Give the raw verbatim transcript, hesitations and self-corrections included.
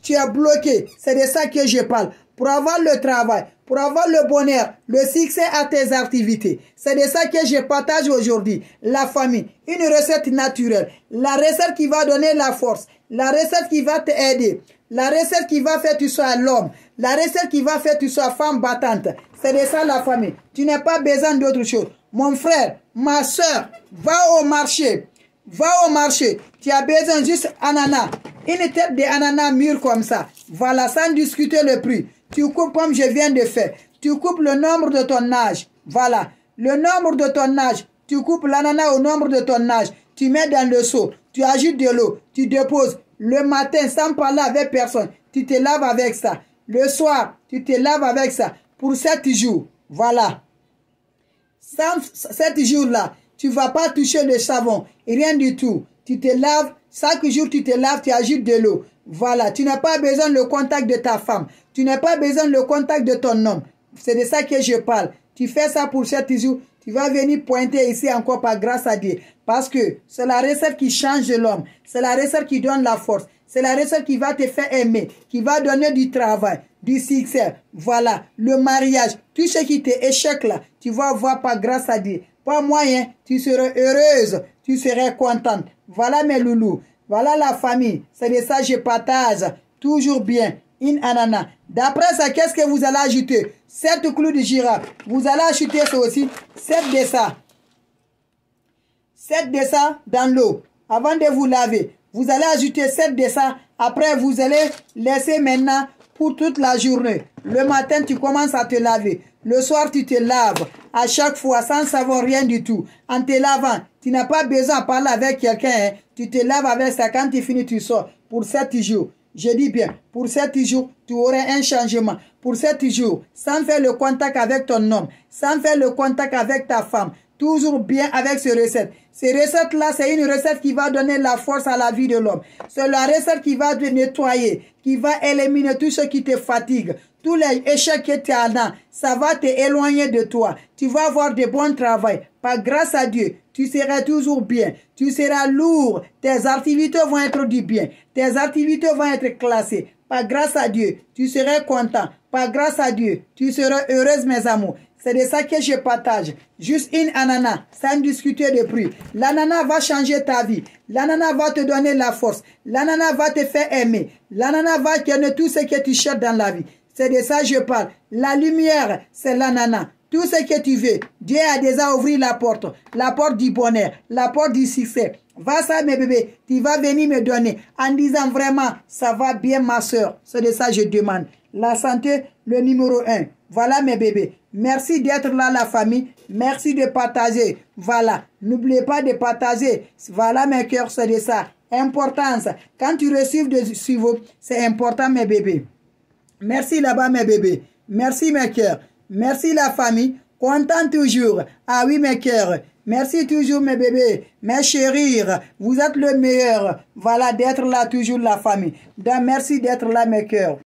tu es bloqué. C'est de ça que je parle. Pour avoir le travail, pour avoir le bonheur, le succès à tes activités. C'est de ça que je partage aujourd'hui. La famille, une recette naturelle. La recette qui va donner la force. La recette qui va t'aider. La recette qui va faire que tu sois l'homme. La recette qui va faire que tu sois femme battante. C'est de ça la famille. Tu n'as pas besoin d'autre chose. Mon frère, ma soeur, va au marché. Va au marché. Tu as besoin juste ananas. Une tête d'ananas mûre comme ça. Voilà, sans discuter le prix. Tu coupes comme je viens de faire. Tu coupes le nombre de ton âge. Voilà. Le nombre de ton âge. Tu coupes l'ananas au nombre de ton âge. Tu mets dans le seau. Tu ajoutes de l'eau. Tu déposes. Le matin, sans parler avec personne. Tu te laves avec ça. Le soir, tu te laves avec ça. Pour sept jours. Voilà. Sans sept jours-là, tu ne vas pas toucher le savon. Rien du tout. Tu te laves. Chaque jour, tu te laves. Tu ajoutes de l'eau. Voilà. Tu n'as pas besoin le contact de ta femme. Tu n'as pas besoin le contact de ton homme. C'est de ça que je parle. Tu fais ça pour sept jours. Tu vas venir pointer ici encore par grâce à Dieu. Parce que c'est la recette qui change l'homme. C'est la recette qui donne la force. C'est la recette qui va te faire aimer. Qui va donner du travail, du succès. Voilà. Le mariage. Tout ce qui t'échec là, tu vas voir par grâce à Dieu. Pas moyen. Tu seras heureuse. Tu seras contente. Voilà mes loulous. Voilà la famille. C'est de ça que je partage. Toujours bien. Une ananas. D'après ça, qu'est-ce que vous allez ajouter? sept clous de girafe. Vous allez ajouter ça aussi. sept de ça. sept de ça dans l'eau. Avant de vous laver. Vous allez ajouter sept de ça. Après, vous allez laisser maintenant pour toute la journée. Le matin, tu commences à te laver. Le soir, tu te laves. À chaque fois, sans savoir rien du tout. En te lavant, tu n'as pas besoin de parler avec quelqu'un. Hein. Tu te laves avec ça. Quand tu finis, tu sors. Pour sept jours. Je dis bien, pour sept jours, tu auras un changement. Pour sept jours, sans faire le contact avec ton homme, sans faire le contact avec ta femme, toujours bien avec ces recettes. Ces recettes-là, c'est une recette qui va donner la force à la vie de l'homme. C'est la recette qui va te nettoyer, qui va éliminer tout ce qui te fatigue. Tous les échecs que tu as, ça va t'éloigner de toi. Tu vas avoir de bons travail. Par grâce à Dieu, tu seras toujours bien. Tu seras lourd. Tes activités vont être du bien. Tes activités vont être classées. Par grâce à Dieu, tu seras content. Par grâce à Dieu, tu seras heureuse, mes amours. C'est de ça que je partage. Juste une ananas, sans discuter de prix. L'ananas va changer ta vie. L'ananas va te donner la force. L'ananas va te faire aimer. L'ananas va te donner tout ce que tu cherches dans la vie. C'est de ça que je parle. La lumière, c'est l'ananas. Tout ce que tu veux. Dieu a déjà ouvert la porte. La porte du bonheur. La porte du succès. Va ça, mes bébés. Tu vas venir me donner. En disant vraiment, ça va bien, ma soeur. C'est de ça que je demande. La santé, le numéro un. Voilà, mes bébés. Merci d'être là, la famille. Merci de partager. Voilà. N'oubliez pas de partager. Voilà, mes cœurs, c'est de ça. Importance. Quand tu reçois de suivre, c'est important, mes bébés. Merci là-bas, mes bébés. Merci, mes cœurs. Merci, la famille. Content toujours. Ah oui, mes cœurs. Merci toujours, mes bébés. Mes chéris. Vous êtes le meilleur. Voilà, d'être là toujours, la famille. Donc, merci d'être là, mes cœurs.